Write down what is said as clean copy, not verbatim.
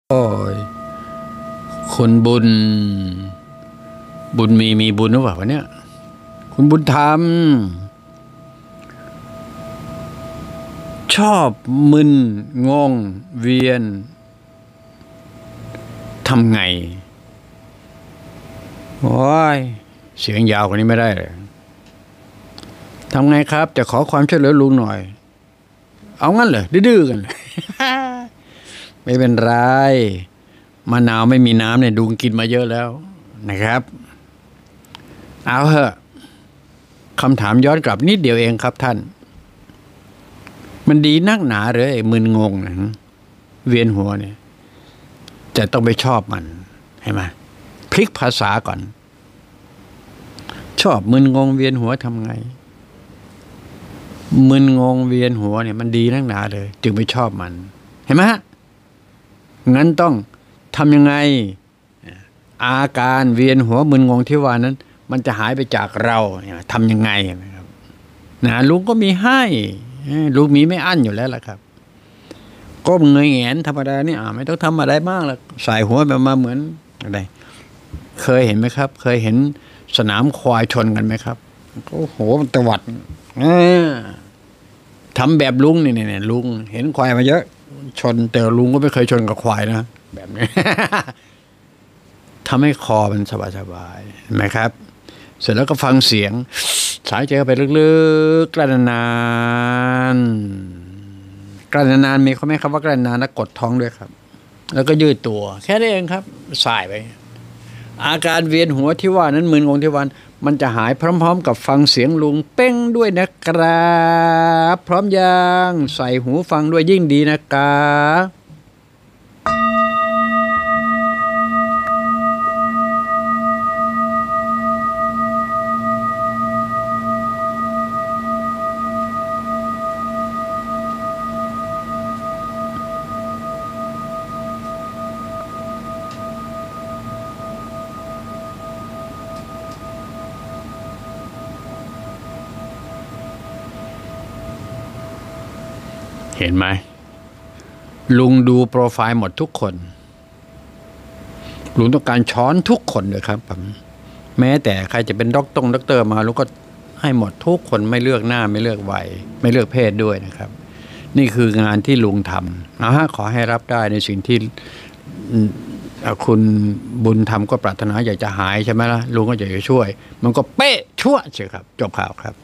โอ้ยคุณบุญมีบุญหรือเปล่าวะเนี่ยคุณบุญธรรมชอบมึนงงเวียนทำไงโอ้ยเสียงยาวกว่านี้ไม่ได้เลยทำไงครับจะขอความช่วยเหลือลุงหน่อยเอางั้นเหรอดื้อๆกัน ไม่เป็นไรมะนาวไม่มีน้ำเนี่ยลุงกินมาเยอะแล้วนะครับเอาเหอะคำถามย้อนกลับนิดเดียวเองครับท่านมันดีนักหนาหรือไอ้มึนงงนะเวียนหัวเนี่ยจะต้องไปชอบมันใช่ไหมพลิกภาษาก่อนชอบมึนงงเวียนหัวทำไงมึนงงเวียนหัวเนี่ยมันดีนักหนาเลยจึงไปชอบมันเห็นไหมฮะงั้นต้องทำยังไงอาการเวียนหัวมึนงงที่ว่านั้นมันจะหายไปจากเราทำยังไงนะครับนะลุงก็มีให้ลุงมีไม่อั้นอยู่แล้วล่ะครับก้มเงยแงนธรรมดานี่ไม่ต้องทำอะไรมากหรอกใส่หัวแบบมาเหมือนอะไรเคยเห็นไหมครับเคยเห็นสนามควายชนกันไหมครับโอ้โหมันตวัดทำแบบลุงเนี่ยลุงเห็นควายมาเยอะชนแต่ลุงก็ไม่เคยชนกับควายนะแบบนี้ ทำให้คอมันสบายๆเห็นไหมครับเสร็จแล้วก็ฟังเสียงสายใจไปลึกๆกลั้นนานกลั้นนานมีเขาไหมครับว่ากลั้นนานแล้วกดท้องด้วยครับแล้วก็ยืดตัวแค่นี้เองครับสายไปอาการเวียนหัวที่ว่านั้นมึนงงที่วันมันจะหายพร้อมๆกับฟังเสียงลุงเป้งด้วยนะครับพร้อมยังใส่หูฟังด้วยยิ่งดีนะครับเห็นไหมลุงดูโปรไฟล์หมดทุกคนลุงต้องการช้อนทุกคนเลยครับแม้แต่ใครจะเป็นด็อกเตอร์มาลุงก็ให้หมดทุกคนไม่เลือกหน้าไม่เลือกวัยไม่เลือกเพศด้วยนะครับนี่คืองานที่ลุงทำนะฮะขอให้รับได้ในสิ่งที่คุณบุญทำก็ปรารถนาอยากจะหายใช่ไหมล่ะลุงก็อยากจะช่วยมันก็เป๊ะชั่วเชียวครับจบข่าวครับ